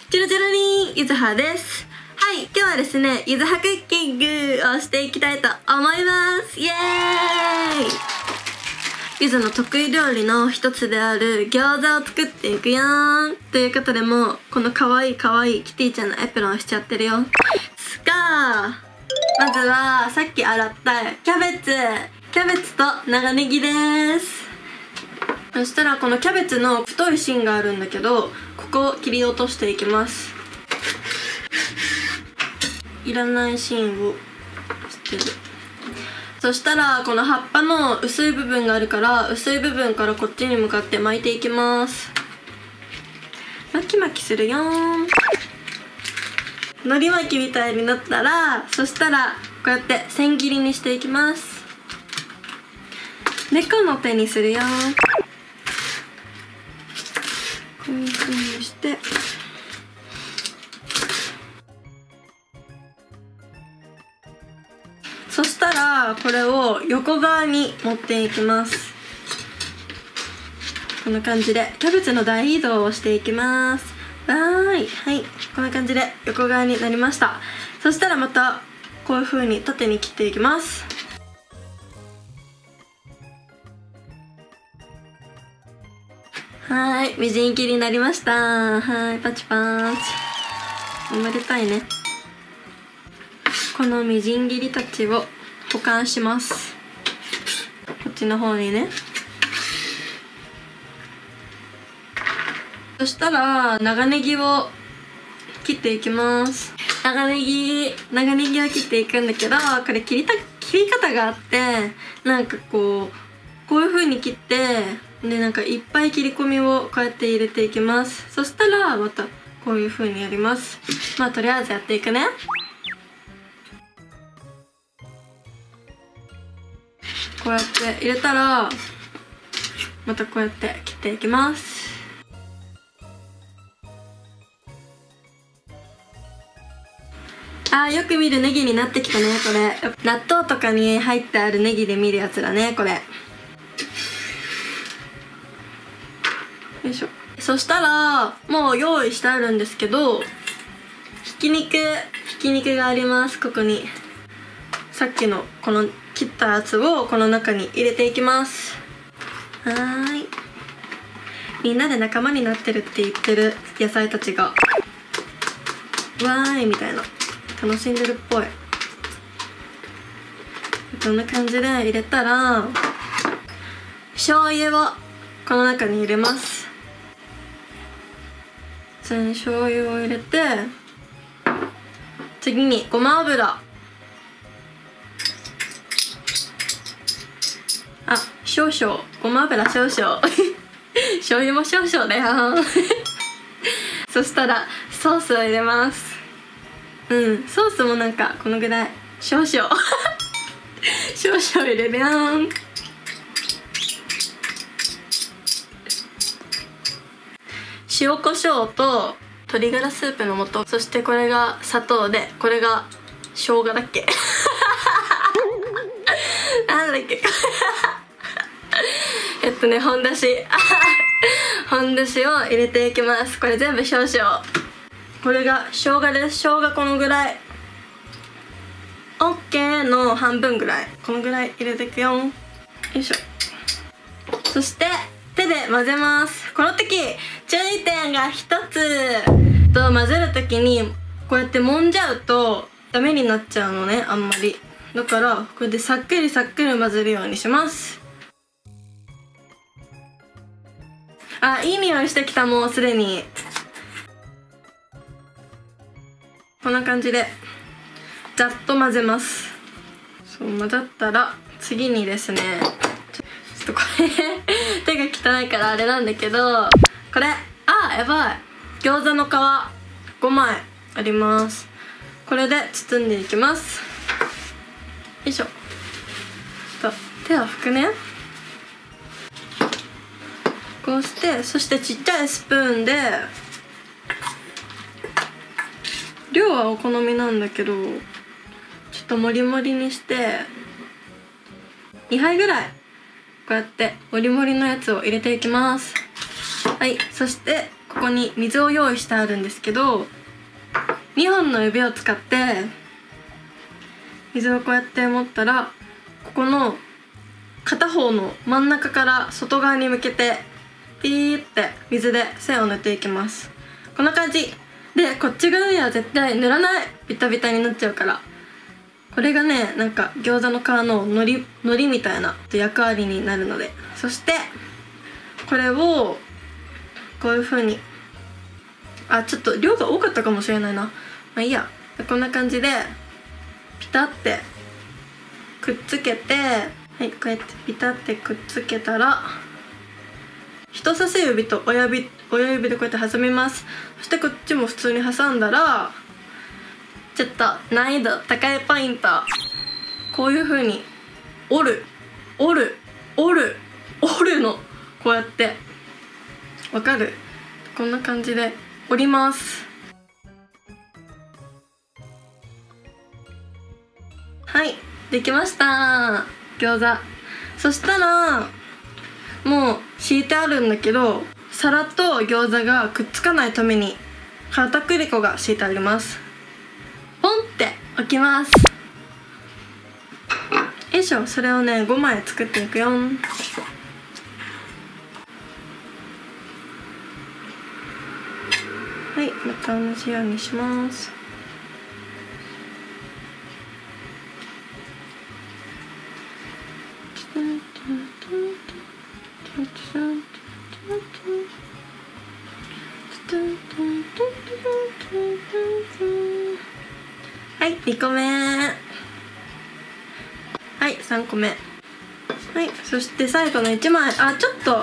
チロチロリンゆずはです。はい、今日はですね、ゆずはクッキングをしていきたいと思います。イエーイ。ゆずの得意料理の一つである餃子を作っていくよーん。ということで、もうこのかわいいキティちゃんのエプロンをしちゃってるよ。まずはさっき洗ったキャベツと長ネギです。そしたらこのキャベツの太い芯があるんだけど、ここを切り落としていきます。いらない芯を捨てる。そしたらこの葉っぱの薄い部分があるから、薄い部分からこっちに向かって巻いていきます。巻き巻きするよーん。海苔巻きみたいになったら、そしたらこうやって千切りにしていきます。猫の手にするよー。こういう風にして、そしたらこれを横側に持っていきます。こんな感じでキャベツの大移動をしていきます。はい、こんな感じで横側になりました。そしたらまたこういう風に縦に切っていきます。はい、みじん切りになりました。はい、パチパチ。おめでたいね。このみじん切りたちを保管します。こっちの方にね。そしたら長ネギを切っていきます。長ネギを切っていくんだけど、これ切り方があって、なんかこういう風に切って、でなんかいっぱい切り込みをこうやって入れていきます。そしたらまたこういう風にやります。まあとりあえずやっていくね。こうやって入れたらまたこうやって切っていきます。よく見るネギになってきたね。これ納豆とかに入ってあるネギで見るやつだね、これ。よいしょ。そしたらもう用意してあるんですけど、ひき肉があります。ここにさっきのこの切ったやつをこの中に入れていきます。はーい。みんなで仲間になってるって言ってる野菜たちがわーいみたいな楽しんでるっぽい。こんな感じで入れたら、醤油をこの中に入れます。普通に醤油を入れて、次にごま油、少々、ごま油少々醤油も少々だよそしたらソースを入れます。ソースもなんかこのぐらい少々少々入れるやん。塩コショウと鶏ガラスープの素、そしてこれが砂糖で、これが生姜だっけなんだっけ本だし本だしを入れていきます。これ全部少々。これが生姜です。生姜このぐらい、オッケーの半分ぐらい、このぐらい入れていくよ。よいしょ。そして手で混ぜます。この時注意点が一つと、混ぜる時にこうやって揉んじゃうとダメになっちゃうのね、あんまり。だからこれでさっくり混ぜるようにします。いい匂いしてきた。もうすでにこんな感じでざっと混ぜます。そう混ざったら次にですね、ちょっとこれ手が汚いからあれなんだけど、これやばい、餃子の皮5枚あります。これで包んでいきます。よいしょ。手を拭くね。こうして、そしてちっちゃいスプーンで、量はお好みなんだけど、ちょっとモリモリにして2杯ぐらいこうやってモリモリのやつを入れていきます。はい、そしてこここに水を用意してあるんですけど、2本の指を使って水をこうやって持ったら、ここの片方の真ん中から外側に向けてピーって水で線を塗っていきます。こんな感じで、こっち側には絶対塗らない、ビタビタになっちゃうから。これがね、なんか餃子の皮ののりみたいな役割になるので。そしてこれをこういう風に、ちょっと量が多かったかもしれないな。まあいいや。こんな感じでピタってくっつけて、はい、こうやってピタってくっつけたら、人差し指と親指でこうやって挟みます。そしてこっちも普通に挟んだら、ちょっと難易度高いポイント、こういう風に折るの、こうやって、わかる？こんな感じで折ります。はい、できました、餃子。そしたらもう敷いてあるんだけど、皿と餃子がくっつかないために片栗粉が敷いてあります。ポンって置きます。よいしょ。それをね、5枚作っていくよ。はい、また同じようにします。はい、2個目。はい、3個目。はい、そして最後の1枚。ちょっと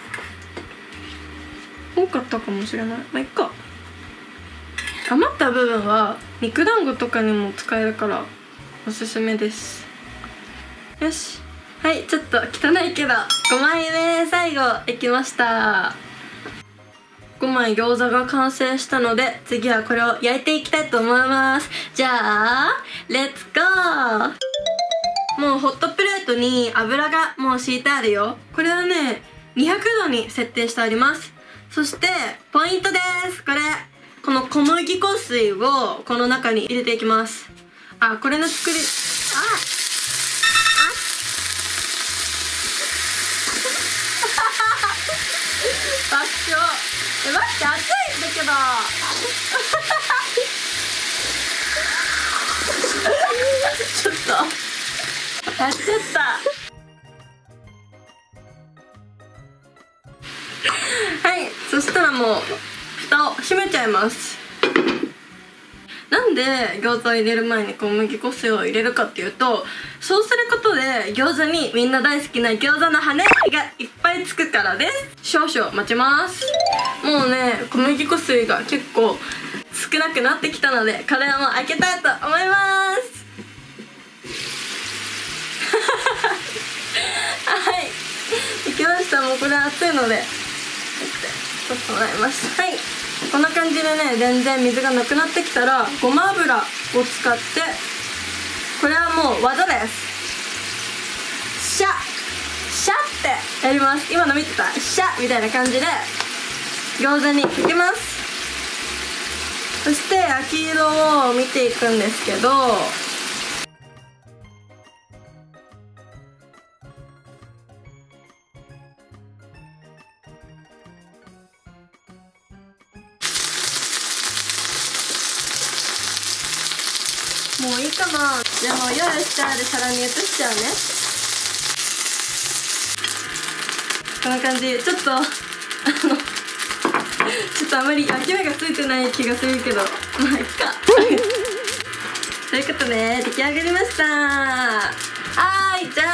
多かったかもしれない。まあいっか。余った部分は肉団子とかにも使えるからおすすめです。よし。はい、ちょっと汚いけど5枚目、最後できました。5枚餃子が完成したので、次はこれを焼いていきたいと思います。じゃあレッツゴー。もうホットプレートに油がもう敷いてあるよ。これはね、200度に設定してあります。そしてポイントです。この小麦粉水をこの中に入れていきます。これの作り、爆笑。待って、熱いんだけどちょっとやっちゃった。はい、そしたらもう蓋を閉めちゃいます。なんで餃子を入れる前に小麦粉水を入れるかっていうと、そうすることで餃子にみんな大好きな餃子の羽がいっぱいつくからです。少々待ちます。もうね、小麦粉水が結構少なくなってきたので、これはもう開けたいと思います。はい、できました。もうこれ熱いので取ってもらいます。はい、こんな感じでね、全然水がなくなってきたら、ごま油を使って、これはもう技です。シャッってやります。今の見てた？シャッみたいな感じで餃子にかけます。そして焼き色を見ていくんですけど、もういいかな。でも用意してある皿に移しちゃうね。こんな感じ。ちょっとあまり焼き目がついてない気がするけど、まあいっか。ということで出来上がりました。はい、じゃ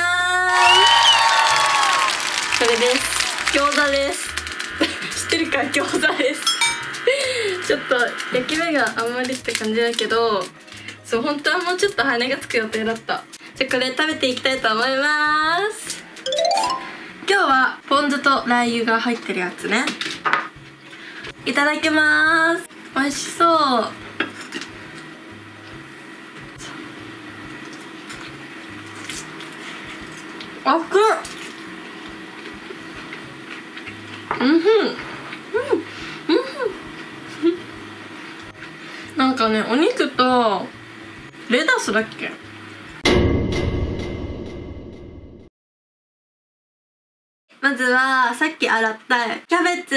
ーん。これです。餃子です。知ってるか？餃子です。ちょっと焼き目があんまりって感じだけど、そう、本当はもうちょっと羽がつく予定だった。じゃあこれ食べていきたいと思います。今日はポン酢とラー油が入ってるやつね。いただきます。美味しそう。熱っ。うんふん。 なんかね、お肉とレタスだっけ。まずはさっき洗ったキャベツ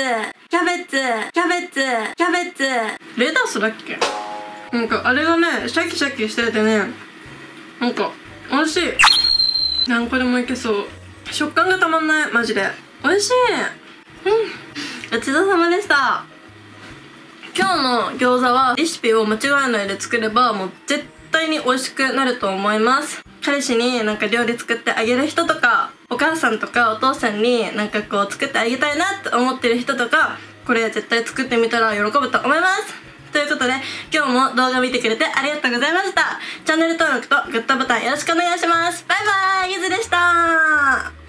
レタスだっけ。なんかあれがねシャキシャキしててね、なんか美味しい。何個でもいけそう。食感がたまんない、マジで美味しい。ごちそうさまでした。今日の餃子はレシピを間違えないで作ればもう絶対に美味しくなると思います。彼氏になんか料理作ってあげる人とか、お母さんとかお父さんになんかこう作ってあげたいなって思ってる人とか、これ絶対作ってみたら喜ぶと思います。ということで今日も動画見てくれてありがとうございました。チャンネル登録とグッドボタンよろしくお願いします。バイバーイ、ゆずでした。